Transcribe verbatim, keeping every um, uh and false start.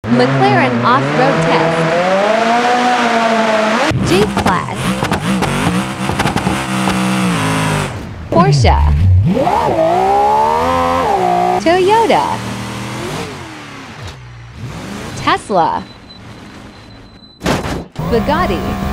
McLaren Off-Road Test. G-Class. Porsche. Toyota. Tesla. Bugatti.